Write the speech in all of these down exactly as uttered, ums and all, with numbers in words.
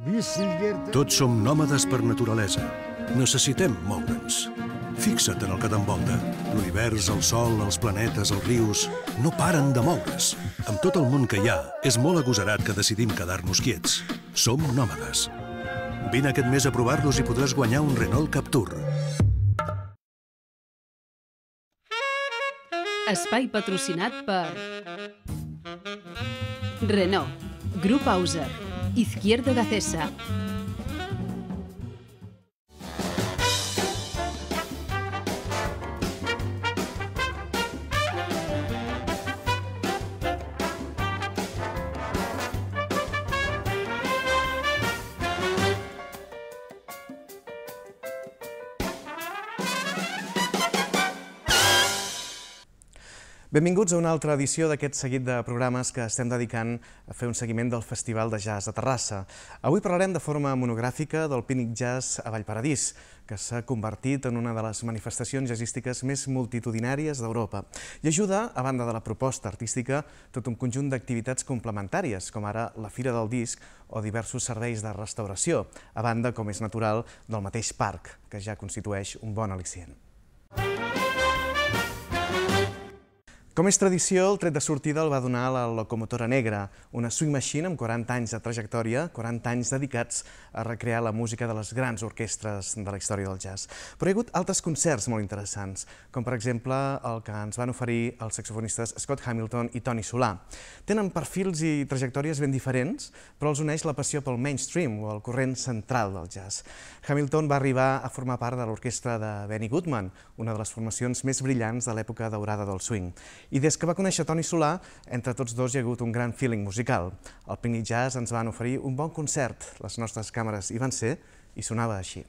Tots som nòmades per naturalesa. Necessitem moure'ns. Fixa't en el que t'envolta. L'univers, el sol, els planetes, els rius... no paren de moure's. Amb tot el món que hi ha, és molt agosarat que decidim quedar-nos quiets. Som nòmades. Vine aquest mes a provar-los i podràs guanyar un Renault Captur. Espai patrocinat per Renault, Grup Auser, Izquierdo Gacesa. Benvinguts a una altra edició d'aquest seguit de programes que estem dedicant a fer un seguiment del Festival de Jazz de Terrassa. Avui parlarem de forma monogràfica del Pícnic Jazz a Vallparadís, que s'ha convertit en una de les manifestacions jazzístiques més multitudinàries d'Europa i ajuda, a banda de la proposta artística, tot un conjunt d'activitats complementàries, com ara la Fira del Disc o diversos serveis de restauració, a banda, com és natural, del mateix parc, que ja constitueix un bon al·licient. Com és tradició, el tret de sortida el va donar la Locomotora Negra, una swing machine amb quaranta anys de trajectòria, quaranta anys dedicats a recrear la música de les grans orquestres de la història del jazz. Però hi ha hagut altres concerts molt interessants, com per exemple el que ens van oferir els saxofonistes Scott Hamilton i Toni Solà. Tenen perfils i trajectòries ben diferents, però els uneix la passió pel mainstream o el corrent central del jazz. Hamilton va arribar a formar part de l'orquestra de Benny Goodman, una de les formacions més brillants de l'època daurada del swing. I des que va conèixer Toni Solà, entre tots dos hi ha hagut un gran feeling musical. Al Pícnic Jazz ens van oferir un bon concert. Les nostres càmeres hi van ser i sonava així.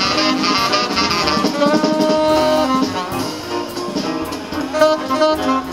Thank you.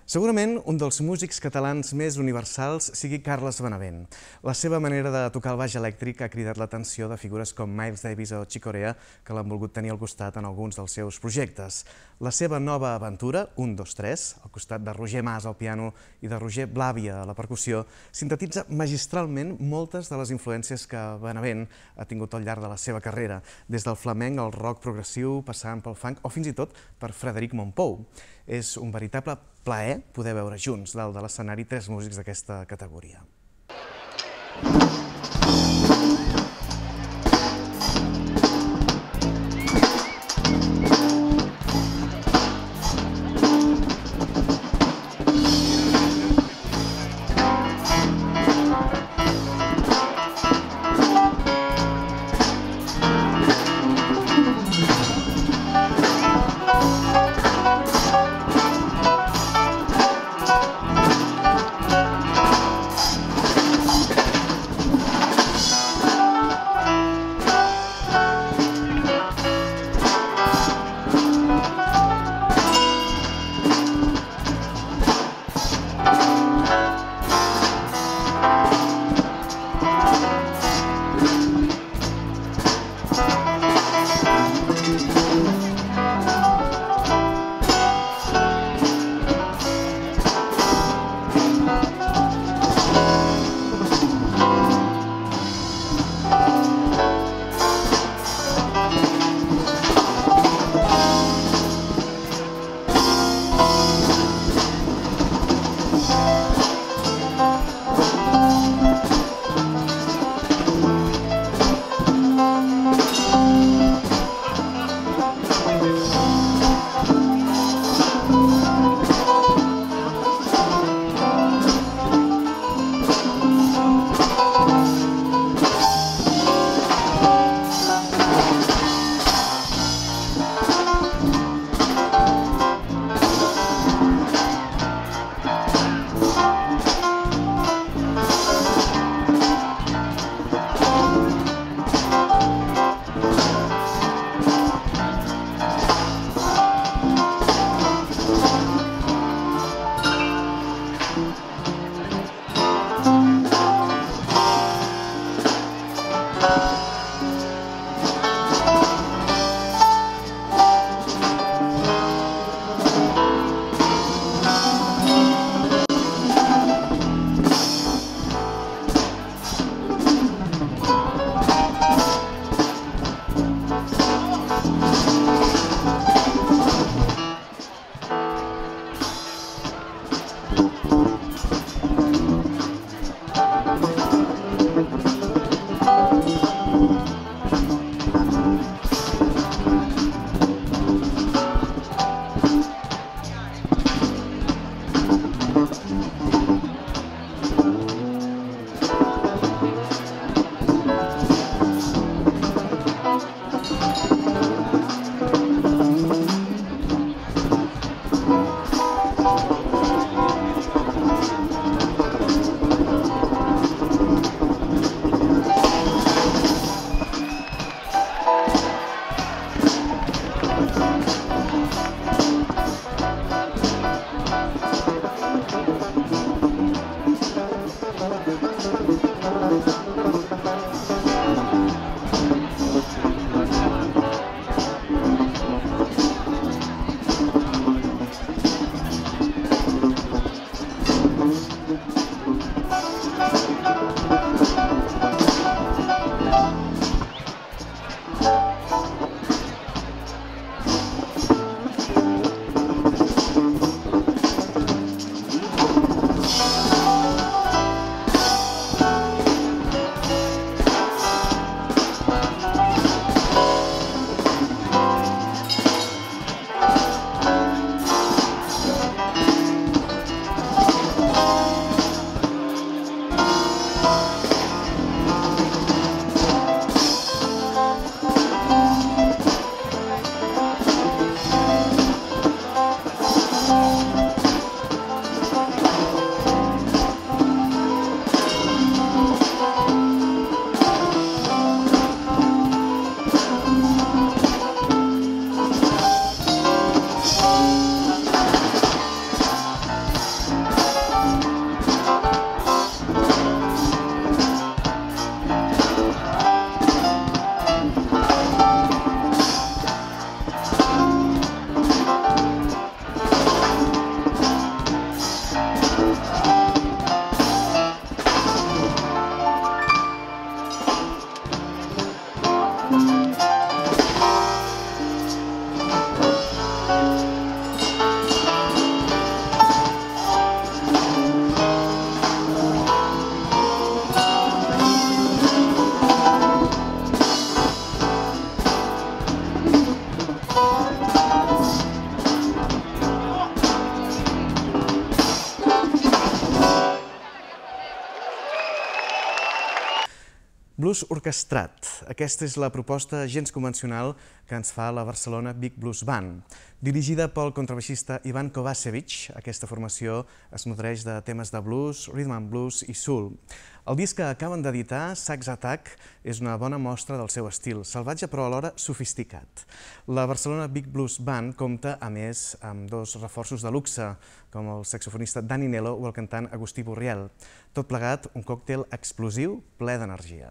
Segurament un dels músics catalans més universals sigui Carles Benavent. La seva manera de tocar el baix elèctric ha cridat l'atenció de figures com Miles Davis o Chick Corea, que l'han volgut tenir al costat en alguns dels seus projectes. La seva nova aventura, un, dos, tres, al costat de Roger Mas al piano i de Roger Blàvia a la percussió, sintetitza magistralment moltes de les influències que Benavent ha tingut al llarg de la seva carrera, des del flamenc al rock progressiu, passant pel funk o fins i tot per Frederic Mompou. És un veritable plaer poder veure junts dalt de l'escenari tres músics d'aquesta categoria. Blues orquestrat. Aquesta és la proposta gens convencional que ens fa la Barcelona Big Blues Band. Dirigida pel contrabaixista Ivan Kovacevic, aquesta formació es nodreix de temes de blues, rhythm and blues i soul. El disc que acaben d'editar, Sax Attack, és una bona mostra del seu estil, salvatge però alhora sofisticat. La Barcelona Big Blues Band compta, a més, amb dos reforços de luxe, com el saxofonista Dani Nelo o el cantant Agustí Borriel. Tot plegat, un còctel explosiu ple d'energia.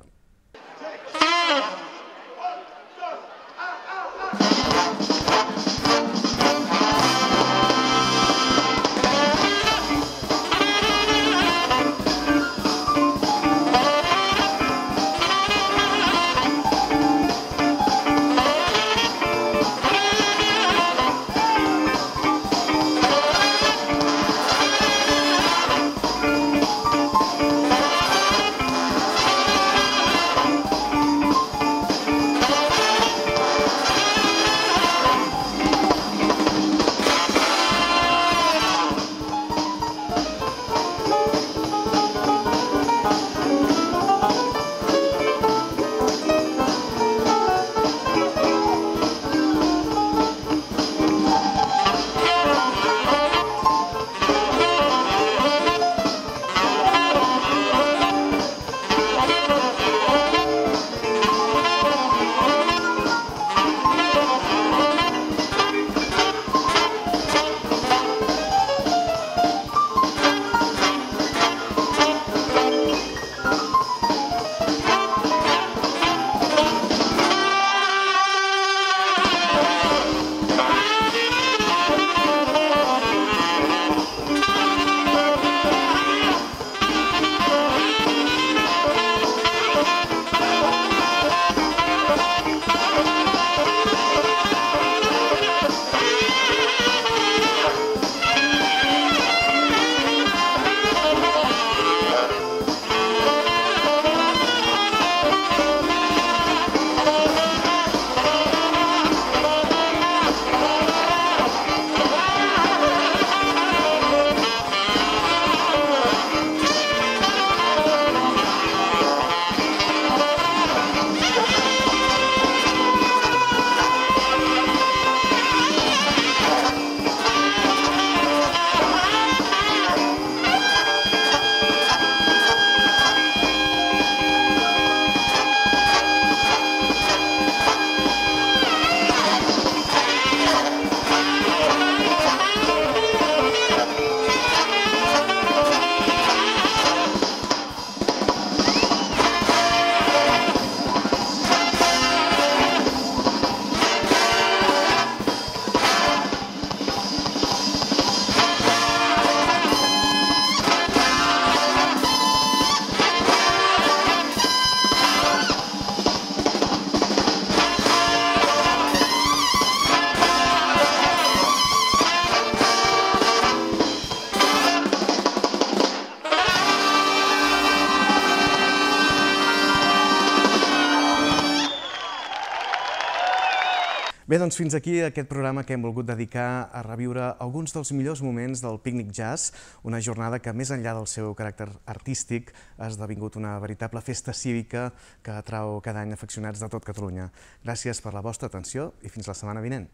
Bé, doncs fins aquí aquest programa que hem volgut dedicar a reviure alguns dels millors moments del Pícnic Jazz, una jornada que, més enllà del seu caràcter artístic, ha esdevingut una veritable festa cívica que atrau cada any afeccionats de tot Catalunya. Gràcies per la vostra atenció i fins la setmana vinent.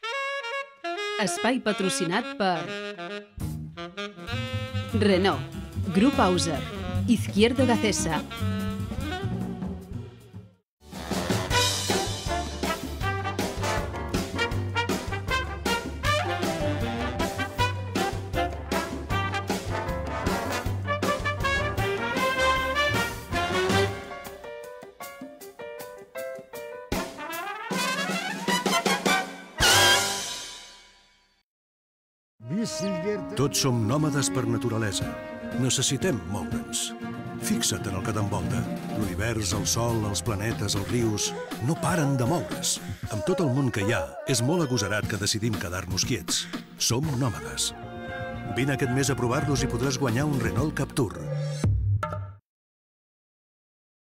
Espai patrocinat per Renault, Grup Auser, Izquierdo Gacesa. Tots som nòmades per naturalesa. Necessitem moure'ns. Fixa't en el que t'envolta. L'univers, el sol, els planetes, els rius, no paren de moure's. Amb tot el món que hi ha, és molt agosarat que decidim quedar-nos quiets. Som nòmades. Vine aquest mes a provar-los i podràs guanyar un Renault Captur.